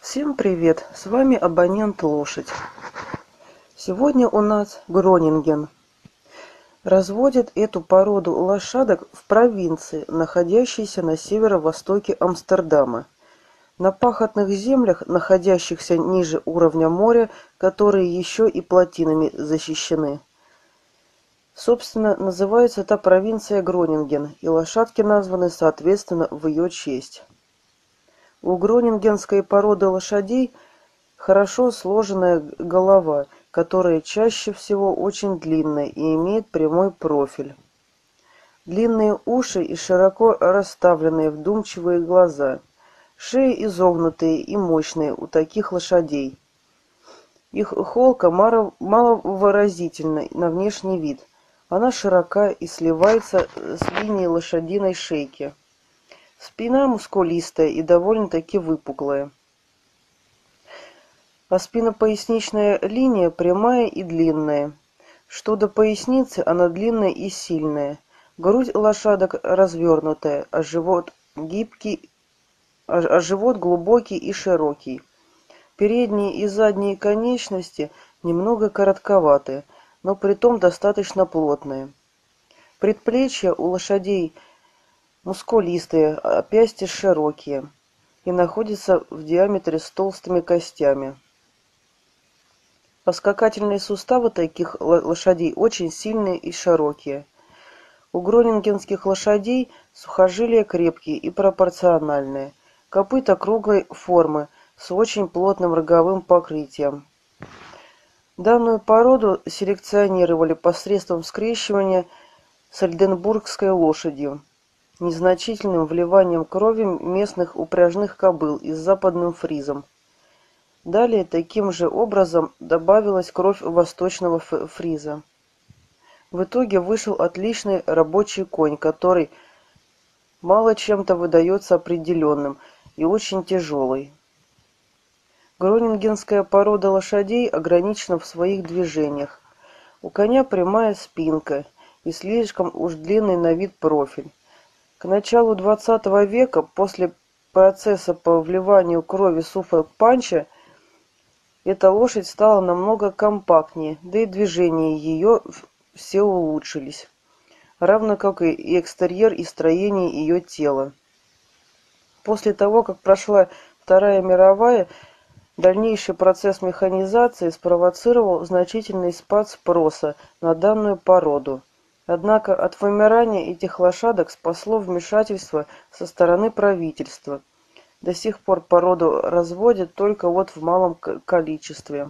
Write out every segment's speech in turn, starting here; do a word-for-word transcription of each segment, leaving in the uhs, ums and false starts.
Всем привет! С вами абонент Лошадь. Сегодня у нас Гронинген. Разводят эту породу лошадок в провинции, находящейся на северо-востоке Амстердама. На пахотных землях, находящихся ниже уровня моря, которые еще и плотинами защищены. Собственно, называется эта провинция Гронинген, и лошадки названы соответственно в ее честь. У гронингенской породы лошадей хорошо сложенная голова, которая чаще всего очень длинная и имеет прямой профиль. Длинные уши и широко расставленные вдумчивые глаза. Шеи изогнутые и мощные у таких лошадей. Их холка маловыразительна на внешний вид. Она широка и сливается с линией лошадиной шейки. Спина мускулистая и довольно-таки выпуклая. А спиннопоясничная линия прямая и длинная. Что до поясницы, она длинная и сильная. Грудь лошадок развернутая, а живот гибкий, а, а живот глубокий и широкий. Передние и задние конечности немного коротковатые, но притом достаточно плотные. Предплечья у лошадей мускулистые, а пясти широкие и находятся в диаметре с толстыми костями. Поскакательные суставы таких лошадей очень сильные и широкие. У гронингенских лошадей сухожилия крепкие и пропорциональные, копыта круглой формы с очень плотным роговым покрытием. Данную породу селекционировали посредством скрещивания с ольденбургской лошадью, незначительным вливанием крови местных упряжных кобыл и с западным фризом. Далее таким же образом добавилась кровь восточного фриза. В итоге вышел отличный рабочий конь, который мало чем-то выдается определенным и очень тяжелый. Гронингенская порода лошадей ограничена в своих движениях. У коня прямая спинка и слишком уж длинный на вид профиль. К началу двадцатого века, после процесса по вливанию крови суффолк-панча, эта лошадь стала намного компактнее, да и движения ее все улучшились, равно как и экстерьер и строение ее тела. После того, как прошла Вторая мировая, дальнейший процесс механизации спровоцировал значительный спад спроса на данную породу. Однако от вымирания этих лошадок спасло вмешательство со стороны правительства. До сих пор породу разводят только вот в малом количестве.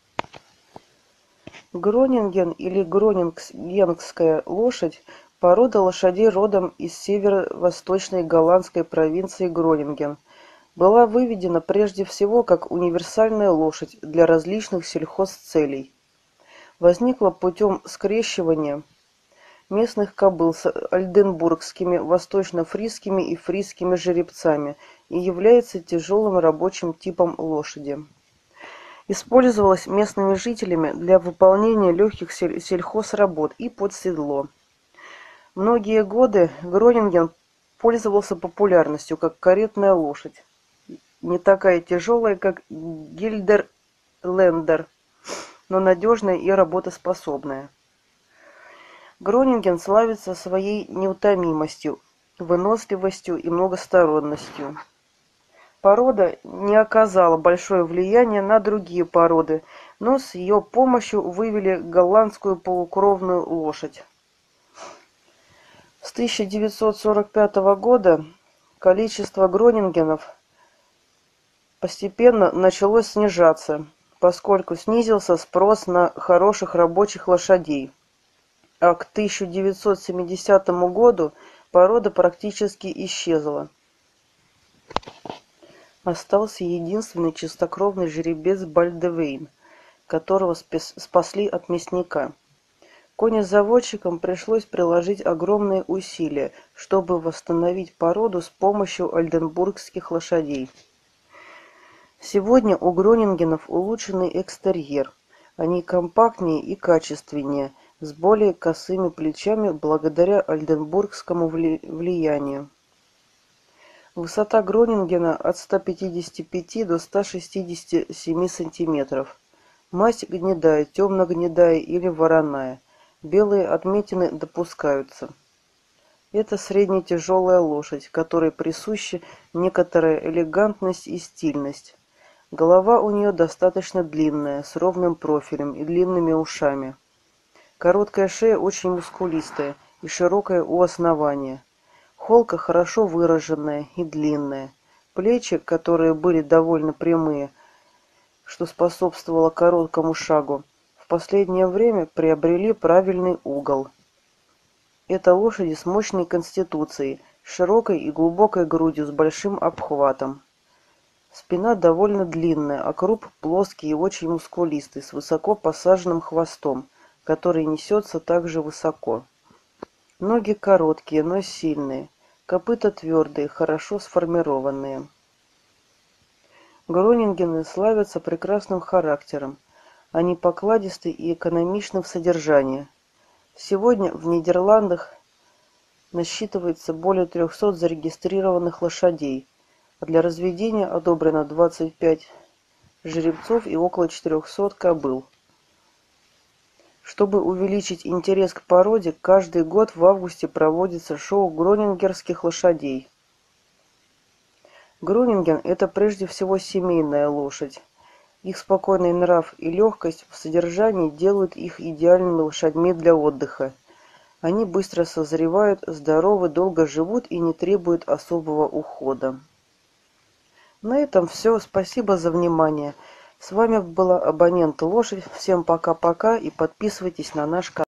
Гронинген или гронингенская лошадь – порода лошадей родом из северо-восточной голландской провинции Гронинген. Была выведена прежде всего как универсальная лошадь для различных сельхозцелей. Возникла путем скрещивания местных кобыл с ольденбургскими, восточно-фризскими и фризскими жеребцами и является тяжелым рабочим типом лошади. Использовалась местными жителями для выполнения легких сель- сельхозработ и под седло. Многие годы Гронинген пользовался популярностью как каретная лошадь, не такая тяжелая, как Гильдерлендер, но надежная и работоспособная. Гронинген славится своей неутомимостью, выносливостью и многосторонностью. Порода не оказала большое влияние на другие породы, но с ее помощью вывели голландскую полукровную лошадь. С тысяча девятьсот сорок пятого года количество гронингенов постепенно начало снижаться, поскольку снизился спрос на хороших рабочих лошадей. А к тысяча девятьсот семидесятому году порода практически исчезла. Остался единственный чистокровный жеребец Бальдевейн, которого спасли от мясника. Конезаводчикам пришлось приложить огромные усилия, чтобы восстановить породу с помощью ольденбургских лошадей. Сегодня у гронингенов улучшенный экстерьер. Они компактнее и качественнее, с более косыми плечами благодаря ольденбургскому влиянию. Высота Гронингена от ста пятидесяти пяти до ста шестидесяти семи сантиметров. Масть гнедая, темно-гнедая или вороная. Белые отметины допускаются. Это среднетяжелая лошадь, которой присуща некоторая элегантность и стильность. Голова у нее достаточно длинная, с ровным профилем и длинными ушами. Короткая шея очень мускулистая и широкая у основания. Холка хорошо выраженная и длинная. Плечи, которые были довольно прямые, что способствовало короткому шагу, в последнее время приобрели правильный угол. Это лошади с мощной конституцией, широкой и глубокой грудью с большим обхватом. Спина довольно длинная, а круп плоский и очень мускулистый, с высоко посаженным хвостом, который несется также высоко. Ноги короткие, но сильные, копыта твердые, хорошо сформированные. Гронингены славятся прекрасным характером. Они покладисты и экономичны в содержании. Сегодня в Нидерландах насчитывается более трехсот зарегистрированных лошадей, а для разведения одобрено двадцать пять жеребцов и около четырехсот кобыл. Чтобы увеличить интерес к породе, каждый год в августе проводится шоу гронингерских лошадей. Гронинген – это прежде всего семейная лошадь. Их спокойный нрав и легкость в содержании делают их идеальными лошадьми для отдыха. Они быстро созревают, здоровы, долго живут и не требуют особого ухода. На этом все. Спасибо за внимание. С вами была абонент Лошадь. Всем пока-пока и подписывайтесь на наш канал.